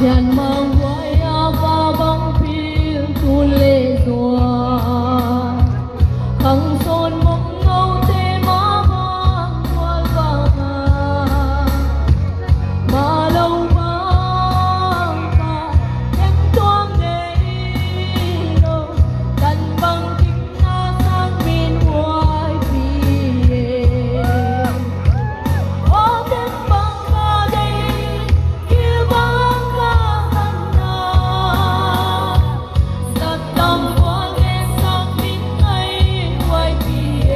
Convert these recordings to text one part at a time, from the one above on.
Thian mang YPA Vaalveng phil tu lệ doa khăng son mong ngâu te ma vang wal vang ma lâu vang pa em tuang nei lo kan bang kim na sang min YPA o ten bang ka dei kia bang ka na sa tam wang e sang min ai YPA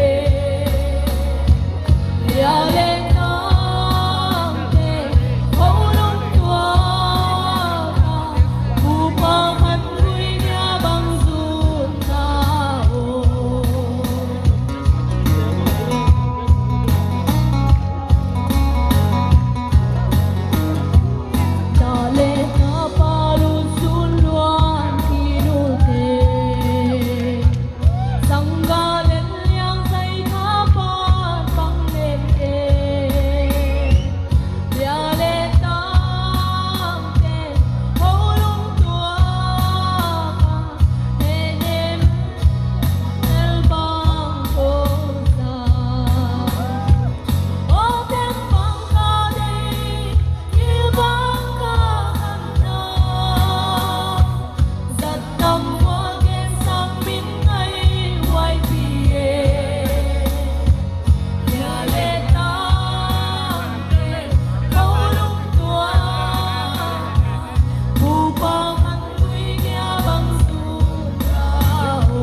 ya le nang te ho long tua bu pa han lui nya bang Zuun na o Dale na palu Zuun luan inu te Sanggalen liang say kapan pang lete Dale tang te holong tua enem el bang kosa o tem bang ka dei il bang ka na zat nam wa ke sang min ai YPA ya le tang te holong tua bu pa han lui nya bang Zuun na o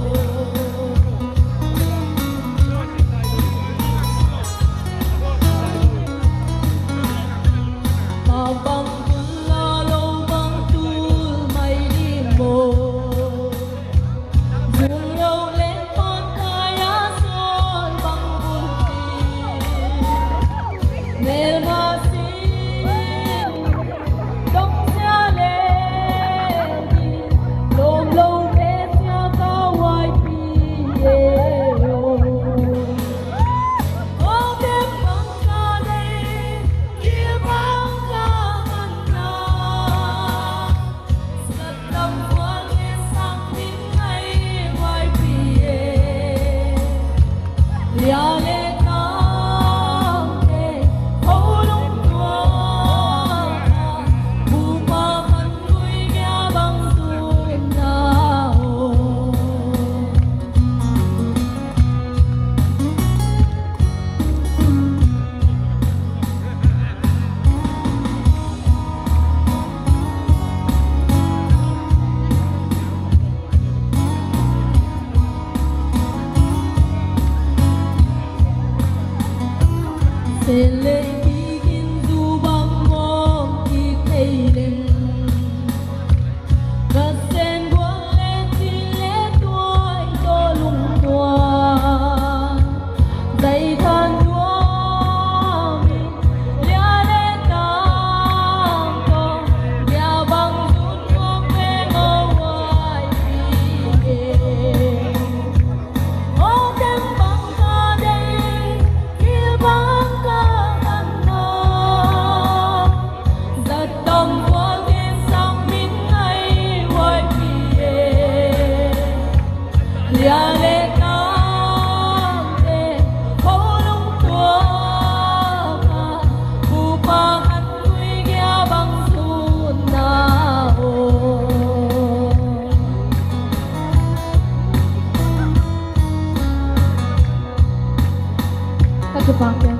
ma bang la lo bang tul mai di mo Zuun lo lên con kaya son bang bunti nel masin dong sia le di lom lo pe sia ka YPA o tem bang ka dei kia bang ka na sa tam wang e sang min ai YPA ya le tang te holong tua bu pa han lui nya bang Zuun na o se le gin du bang mom ki thei leng ka sen buang le ti le tuai to lung tua dai than tua mi lia le tang ko ya bang Zuun ngom pe ngo YPA o tem bang ka dei kia bang ka na zat tam wang e sang min ai YPA ya le tang te holong tua bu pa han lui nya bang Zuun na o các bạn